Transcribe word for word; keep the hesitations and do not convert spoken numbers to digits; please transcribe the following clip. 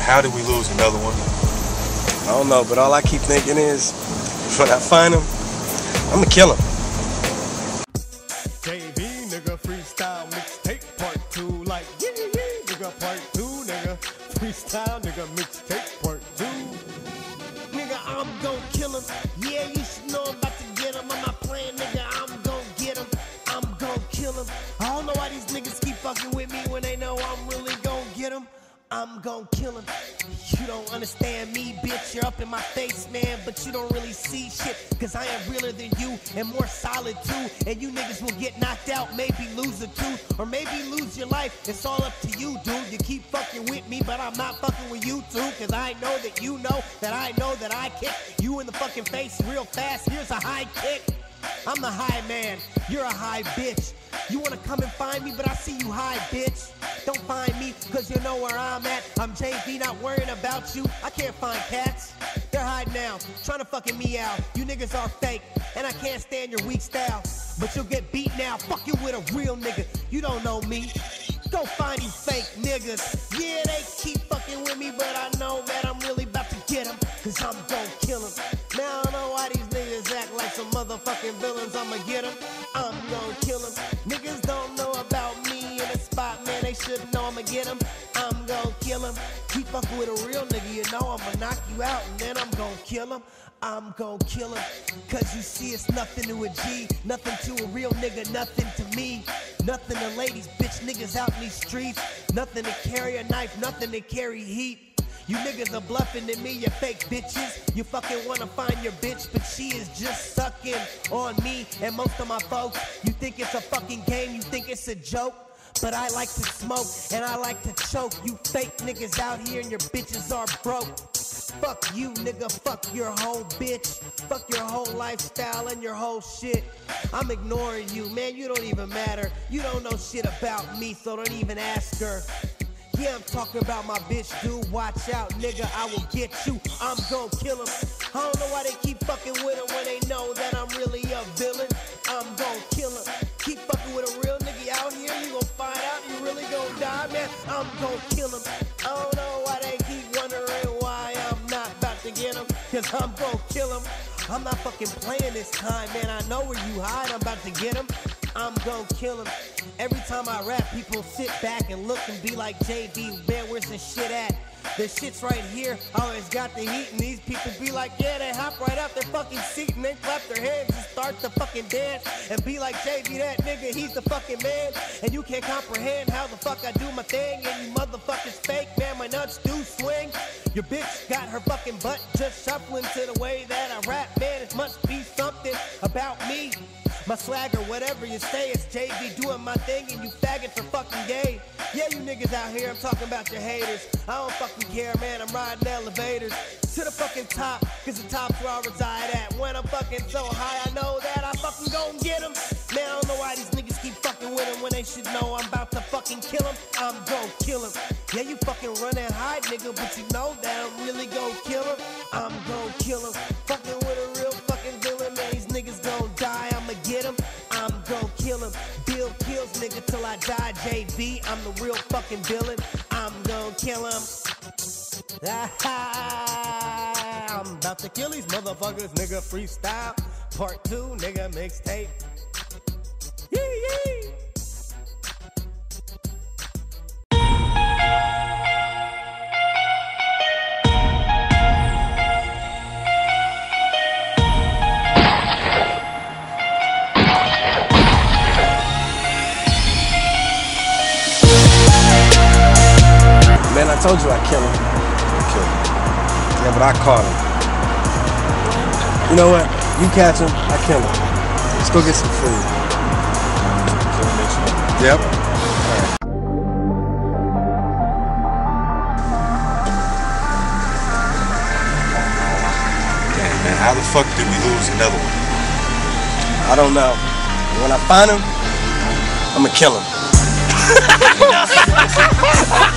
how did we lose another one? I don't know, but all I keep thinking is, when I find him, I'ma kill him. J V, nigga, freestyle mixtape part two, like yeah, yeah, nigga, part two, nigga, freestyle, nigga, mixtape part two. Nigga, I'm gon' kill him. Yeah, you should know I'm about to get him. I'm not playing, nigga, I'm gon' get him. I'm gon' kill him. I don't know why these niggas keep fucking with me when they know I'm really gon' get him. I'm gon' kill him. You don't understand me, bitch. You're up in my face, man, but you don't really see shit. Cause I am realer than you and more solid too. And you niggas will get knocked out, maybe lose a tooth, or maybe lose your life. It's all up to you, dude. You keep fucking with me, but I'm not fucking with you too. Cause I know that you know that I know that I kick you in the fucking face real fast. Here's a high kick. I'm the high man, you're a high bitch. You wanna come and find me, but I see you high, bitch. Don't find me, cause you know where I'm at. I'm J V, not worrying about you. I can't find cats. They're hiding now, trying to fucking me out. You niggas are fake, and I can't stand your weak style. But you'll get beat now, fucking with a real nigga. You don't know me. Go find these fake niggas. Yeah, they keep fucking with me, but I know that I'm really about to get them. Cause I'm gon' kill them. Now I don't know why these niggas act like some motherfucking villains. I'ma get them. I'm gon' kill them. Niggas don't know about me in the spot, man. They should know I'ma get them. I'm gon' kill them. Keep fucking with a real nigga, you know I'ma knock you out, and then I'm gon' kill them. I'm gon' kill him. Cause you see it's nothing to a G, nothing to a real nigga, nothing to me. Nothing to ladies, bitch niggas out in these streets. Nothing to carry a knife, nothing to carry heat. You niggas are bluffing to me, you fake bitches. You fucking wanna find your bitch, but she is just sucking on me and most of my folks. You think it's a fucking game, you think it's a joke. But I like to smoke and I like to choke. You fake niggas out here and your bitches are broke. Fuck you, nigga, fuck your whole bitch. Fuck your whole lifestyle and your whole shit. I'm ignoring you, man, you don't even matter. You don't know shit about me, so don't even ask her. Yeah, I'm talking about my bitch, dude. Watch out, nigga, I will get you. I'm gon' kill him. I don't know why they keep fucking with him when they know that I'm really a villain. I'm gon' kill him. Keep fucking with a real nigga out here, you gon' find out you really gon' die, man. I'm gon' kill him. I don't know why they keep wondering why I'm not about to get him. Cause I'm gon' kill him. I'm not fucking playing this time, man. I know where you hide, I'm about to get him. I'm gon' kill him. Every time I rap, people sit back and look and be like, J V, man, where's the shit at? The shit's right here, always got the heat, and these people be like, yeah, they hop right out their fucking seat and they clap their hands and start to fucking dance and be like, J V, that nigga, he's the fucking man, and you can't comprehend how the fuck I do my thing, and you motherfuckers fake, man, my nuts do swing. Your bitch got her fucking butt just shuffling to the way that I rap, man, it must be something about me. My swagger, whatever you say, it's J V doing my thing and you faggots are fucking gay. Yeah, you niggas out here, I'm talking about your haters. I don't fucking care, man, I'm riding elevators to the fucking top, cause the top's where I reside at. When I'm fucking so high, I know that I fucking gon' get them. Man, I don't know why these niggas keep fucking with him when they should know I'm about to fucking kill him. I'm gon' kill him. Yeah, you fucking run and hide, nigga, but you know that I'm really gon' kill him. I'm gon' kill him. Fucking with a real fucking villain, man, these niggas gon' die. I'ma get him. I'm gon' kill him. Bill kills nigga till I die, J V. I'm the real fucking villain. I'm gon' kill him. I'm about to kill these motherfuckers, nigga. Freestyle part two, nigga, mixtape. Yee yee. Man, I told you I'd kill him. Kill him. Yeah, but I caught him. You know what? You catch him, I kill him. Let's go get some food. Kill him next month. Yep. Alright. Damn, man, how the fuck did we lose another one? I don't know. When I find him, I'ma kill him.